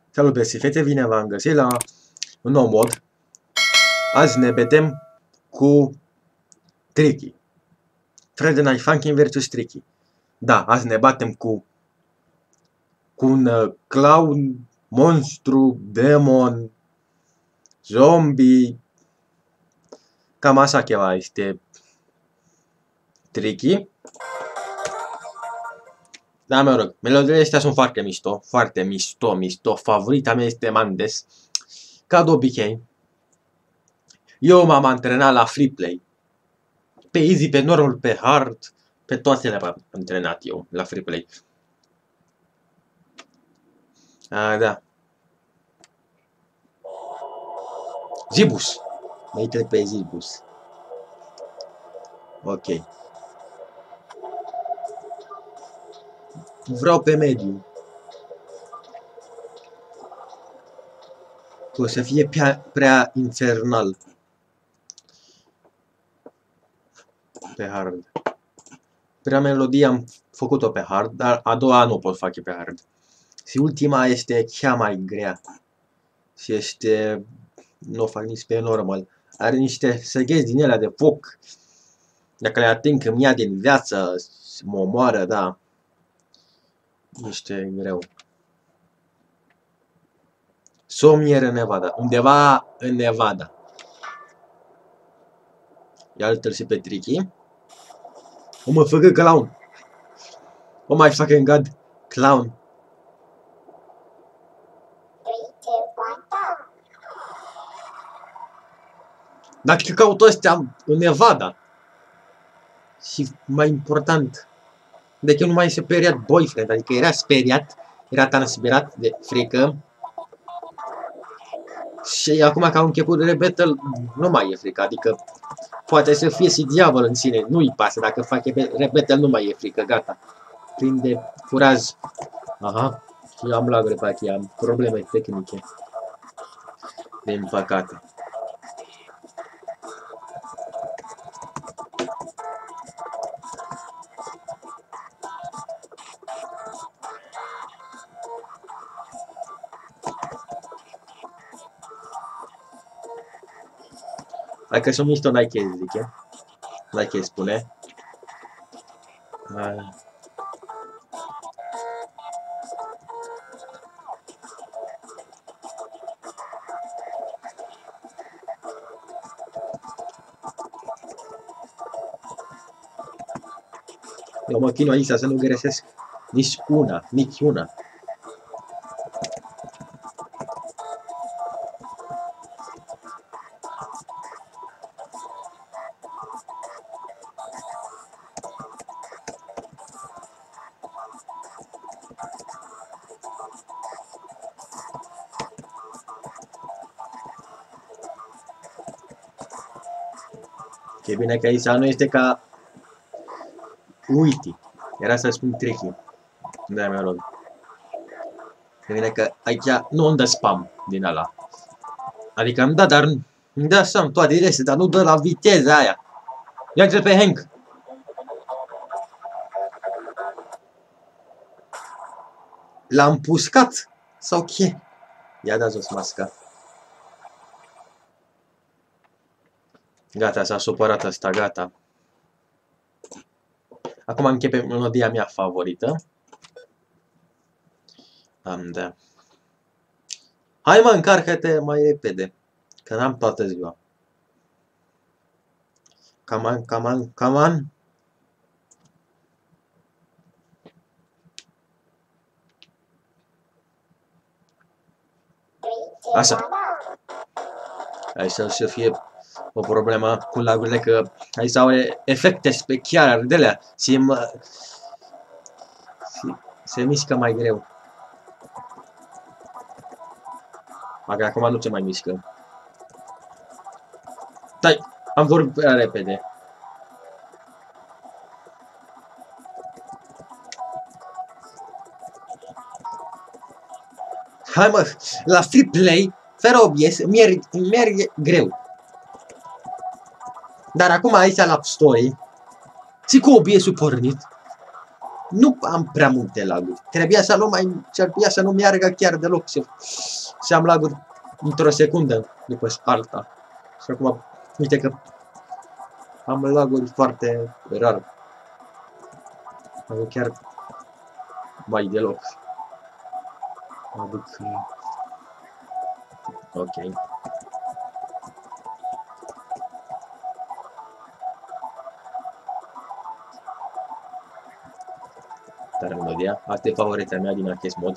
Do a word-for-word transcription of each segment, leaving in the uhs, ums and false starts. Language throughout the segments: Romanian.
Salut, băieți și fete, bine v-am găsit la un nou mod. Azi ne vedem cu Tricky. Friday Night Funkin' versus Tricky. Da, azi ne batem cu cu un uh, clown, monstru, demon, zombie. Cam așa ceva este Tricky. Da, mă rog, melodiile astea sunt foarte mișto, foarte mișto, mișto. Favorita mea este Mandes. Ca de obicei, eu m-am antrenat la free play. Pe easy, pe normal, pe hard, pe toate le-am antrenat eu la free play. A, da. Zibus. Mai trec pe Zibus. Ok. Vreau pe mediu. Că o să fie prea, prea infernal. Pe hard. Prea melodie am făcut-o pe hard, dar a doua nu pot face pe hard. Și ultima este cea mai grea. Și este... nu o fac nici pe normal. Are niște săgeți din ele de foc. Dacă le ating îmi ia din viață, mă omoară, da. Este greu. Somnier în Nevada. Undeva în Nevada. Iar-l și pe Tricky. O mă făcă clown. Oh my fucking god. Clown. Dacă caut ăstea în Nevada. Și mai important, de că nu mai se speriat boyfriend, adică era speriat, era transpirat de frică. Și acum că au început rebattle, nu mai e frică, adică poate să fie și diavol în sine, nu-i pasă, dacă fac rebattle nu mai e frică, gata. Prinde curaj. Aha, și am lagăre pe aici, am probleme tehnice. Din păcate. Dacă sunt mișto, n-ai chei, zice. N-ai chei, spune. Uh. Eu mă chinui aici să nu găsesc nici una, nici una. E bine că aici nu este ca Uiti. Era să spun Tricky. Da, mi-a luat. E bine că aici nu îmi dă spam din ala. Adică îmi dă, dar îmi dă spam toate direse, dar nu dă la viteza aia. Ia-te pe Hank. L-am puscat? Sau ce? Ia da jos masca. Gata, s-a supărat ăsta, gata. Acum începe melodia mea favorită. Am de. Hai mă, încarcă-te mai repede. Că n-am toată ziua. Come on, come on, come on. Așa. Hai să fie o problemă cu lagurile, că aici au efecte speciale de alea și mă, se mișcă mai greu. Dacă acum nu se mai mișcă. Stai, am vorbit prea repede. Hai mă, la free play, fără O B S, merge, merge greu. Dar acum aici la story, și cu O B S-ul pornit, Nu am prea multe laguri. Trebuia să nu mai, trebuia să nu meargă chiar deloc. Și, și am laguri într-o secundă după alta. Și acum, uite că am laguri foarte rar. Am chiar mai deloc. Aduc... Ok. Tare melodia. Asta e favorita mea din acest mod.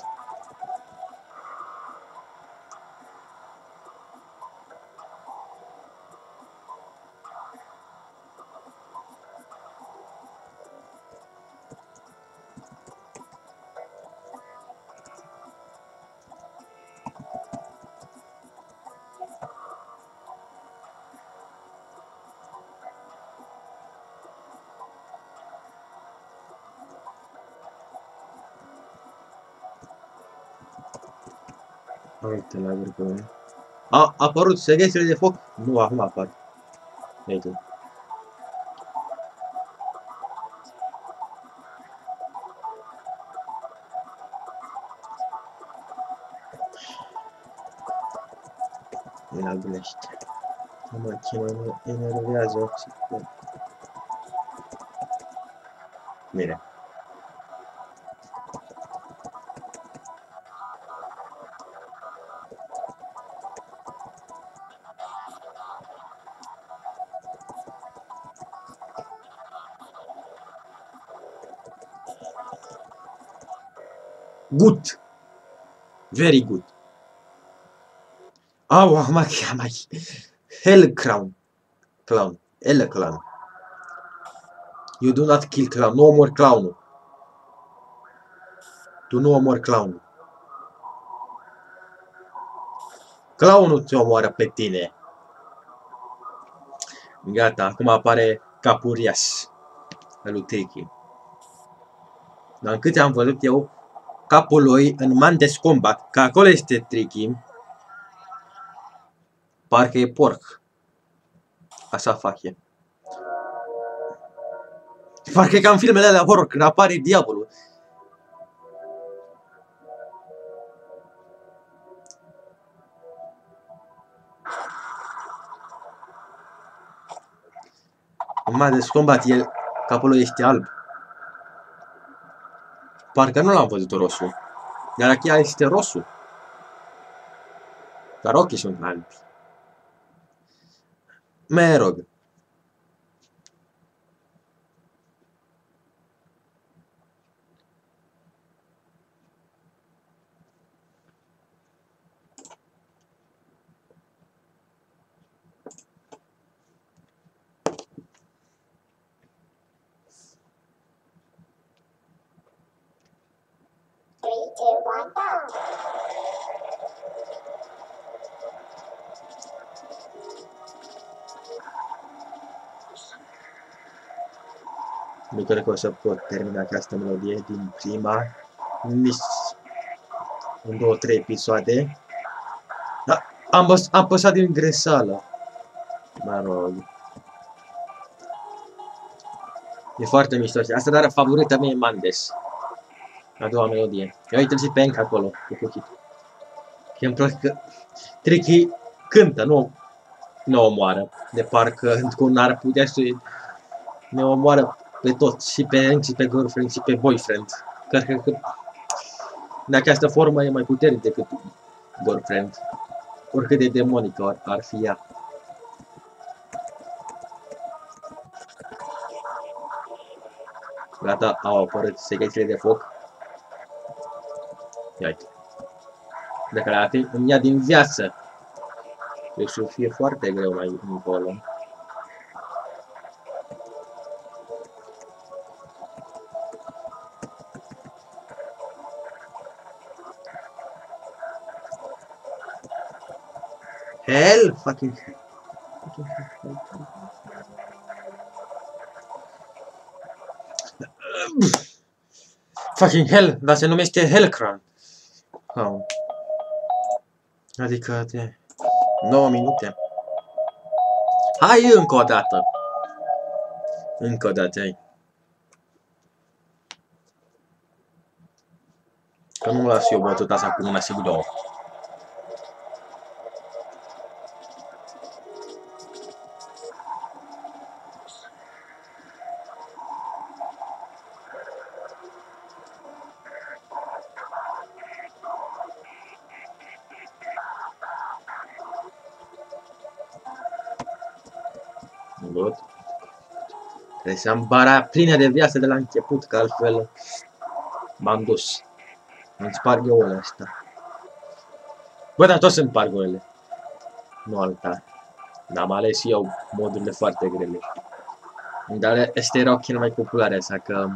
Uite la grupul. A apărut seghețele de foc? Nu, acum apar. Uite. La glește. Mă, ce mă enervează oxidul. Bine. Good. Very good. Au, acum mai. Hell crown. Clown. Hell clown. You do not kill clown. Nu omori clownul. Tu nu omori clownul. Clownul te omoară pe tine. Gata, acum apare Capurias. Lui Tricky. Dar în câte am văzut eu, capul lui în Mandes Combat, că acolo este Tricky, parcă e porc. Așa fac e. Parcă e ca în filmele alea horror, când apare diavolul. În Mandes Combat, el, capul lui este alb. Parcă nu l-am văzut rosul. Dar aici este rosul. Dar ochii sunt albi. Mă rog. Three, two, one, go! Nu cred că o să pot termina această melodie din prima, nici în două, trei episoade. Da, am, am păsat din greșeală. Mă rog. E foarte mișto. Asta dar favorita mea e Mandes. A doua melodie. Eu uite-l și pe Enca acolo, cu cuchitul. Și îmi place că Tricky cântă, nu, nu omoară. De parcă cu un ar putea să ne omoară pe toți, și pe Enca, și pe girlfriend, și pe boyfriend. Cred că în această formă e mai puternic decât girlfriend. Oricât de demonică ar, ar fi ea. Gata, au apărut seghețile de foc. Ia uite. Dacă le ating, îmi ia din viață. Deci să fie foarte greu mai încolo. Hell fucking hell. Fucking hell. Fucking hell, dar se numește Hellcrown. Oh. Adică de nouă minute. Hai încă o dată. Încă o dată, hai. Că nu las eu bătut asta cu una și cu două. Good. Trebuie să am bara plină de viață de la început, că altfel m-am dus. Îmi sparg eu ăla ăsta. Bă, dar toți sunt pargurile. Nu alta. Am ales eu modurile foarte grele. Dar astea erau cele mai populare, așa că...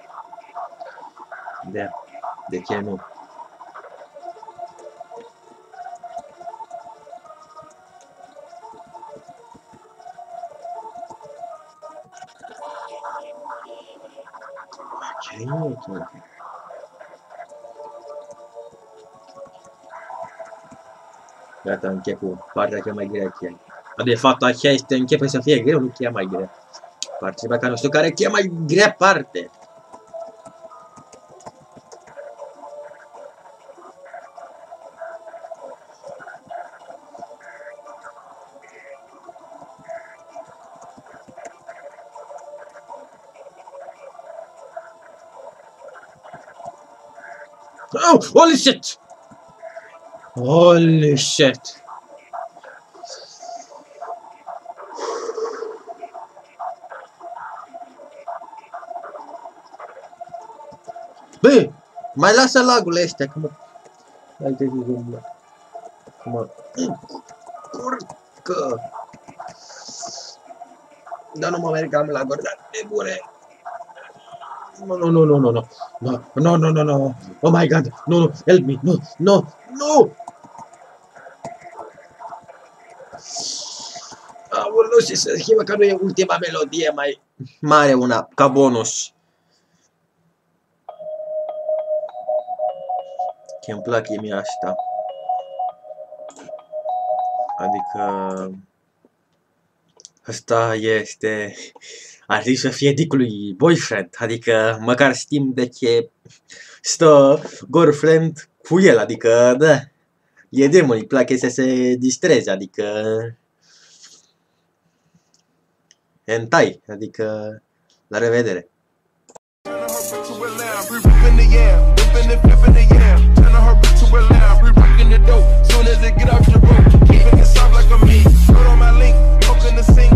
De, de ce nu? Ce e aici? Gata, încep cu partea cea mai grea cheia. De fapt, așa este, începe să fie greu, nu cheia mai grea. Participa ca nu știu care e cheia mai grea parte. Oh, holy shit! Holy shit! Bă, mai lasă lagurile astea, că mă... Hai te zic, mă... Că mă... Curcă! Dar nu mă mergam la gură, nebune! No, no, no, no, no, no, no, no, no, no, oh my god, no, no, help me, no, no, no! Aoleu, și să schimbă că nu e ultima melodie mai mare una, ca bonus. Că îmi plac mie asta. Adică... Asta este... Ar trebui să fie dicului boyfriend, adică măcar știm de ce stă girlfriend cu el, adică da, e demon, îi place să se distreze, adică hentai, adică la revedere. Soon as it get off the road, keeping it soft like a me. Put on my link, poking the scene.